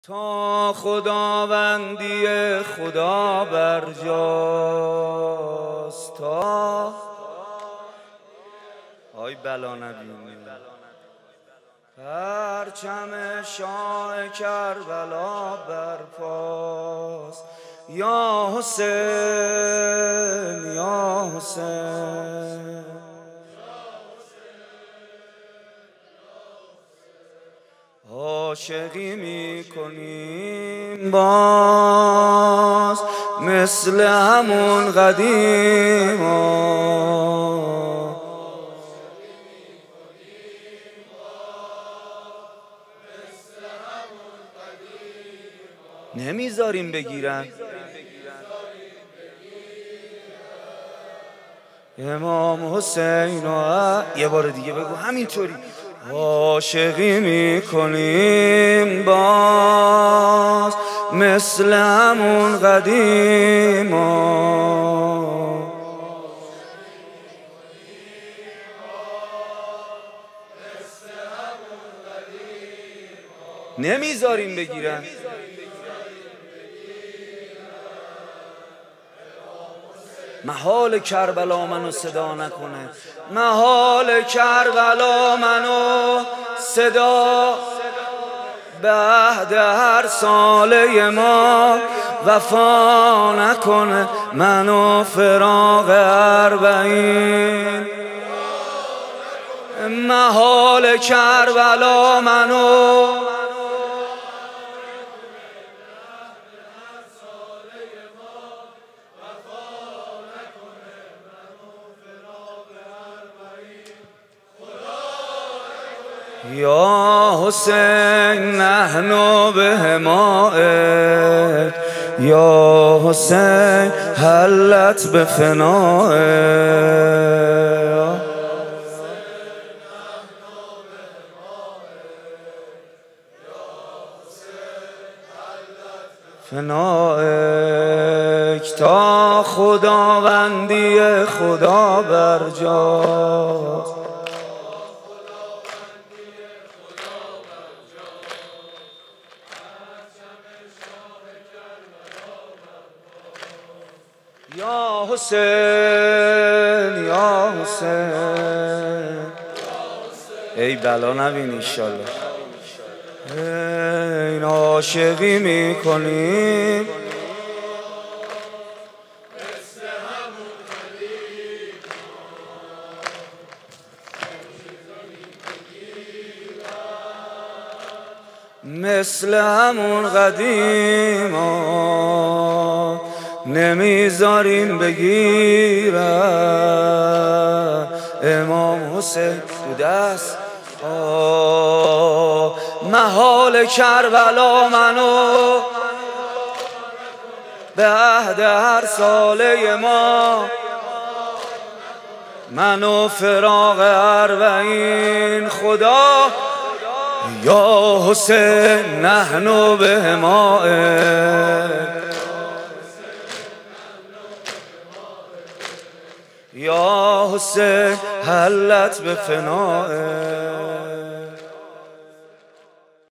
تا خداوندی خدا برجاست، تا آی بلا نبینی پرچم شاه کربلا برپاست. یا حسین یا حسین، عاشقی میکنیم باز مثل همون قدیما، نمیذاریم بگیرن امام حسین یه بار دیگه بگو همینطوری. عاشقی میکنیم باز مثل همون قدیما، نمیذاریم بگیرن محال کربلا منو صدا نکنه، محال کربلا منو صدا به عهد هر ساله ما وفا نکنه، منو فراق اربعین. محال کربلا منو یا حسین نحن بحمائک، یا حسین حلت بفنائک، فنائک تا خداوندی خدا برجاست. یا حسین یا حسین، ای بلا نبینی انشالله. این عاشقی میکنیم مثل همون قدیما، نمیذاریم بگیرن امام حسین تو دست. محال کربلا منو به عهد هر ساله ما، منو فراق اربعین خدا. یا حسین نحن بحمائک، یا حسین حلت بفنائک.